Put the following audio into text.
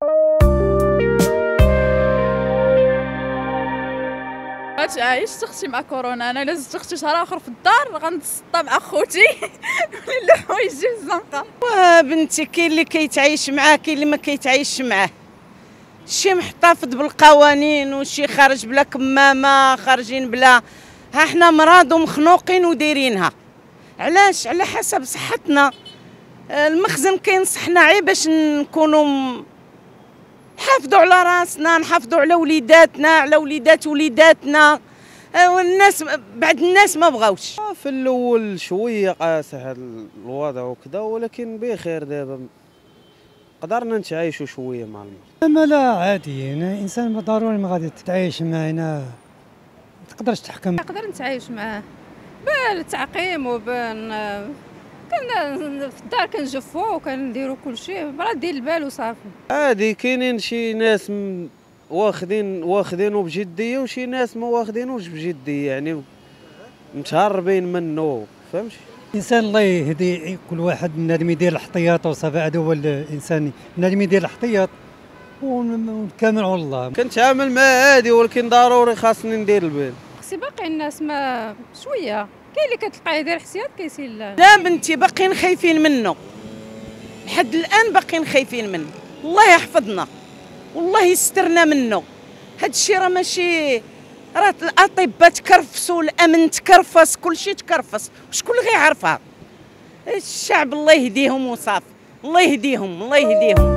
عايشت اختي مع كورونا. انا الا زدت اختي شهر اخر في الدار غنتسطى مع خوتي ولا حوايجي في الزنقه. بنتي كاين اللي كيتعايش معاه كاين اللي ما كيتعايش معاه، شي محتفظ بالقوانين وشي خارج بلا كمامه، خارجين بلا. ها حنا مرض ومخنوقين ودايرينها. علاش؟ على حسب صحتنا. المخزن كينصحنا غير باش نكونوا نحافظوا على راسنا، نحافظوا على وليداتنا، على وليدات وليداتنا. والناس بعد الناس ما بغاوش. في الاول شويه قاسح هذا الوضع وكذا، ولكن بخير دابا قدرنا نتعايشوا شويه مع المرض. ما لا عادي، انا انسان ضروري ما غادي تتعايش معاه، هنا ما تقدرش تحكم. نقدر نتعايش معاه بالتعقيم كنا في الدار كنجفوه وكنديروا كلشي برا ديال البال وصافي. عادي كاينين شي ناس واخدينه بجديه وشي ناس ما واخدينوش بجديه، يعني متهربين منه، فهمتي؟ الانسان الله يهدي كل واحد، بنادم يدير الاحتياط وصافي. هذا هو الانسان، بنادم يدير الاحتياط ونكمل على الله. كنتعامل معاه عادي، ولكن ضروري خاصني ندير البال. خصي باقي الناس ما شويه، كاين اللي كتلقاه يدير احتياط كيسير. لا بنتي باقيين خايفين منه لحد الان، باقيين خايفين منه. الله يحفظنا والله يسترنا منه. هاد الشيء راه ماشي، راه الاطباء تكرفسوا، الامن تكرفس، كلشي تكرفس، وشكون اللي غيعرفها؟ الشعب الله يهديهم وصافي. الله يهديهم الله يهديهم.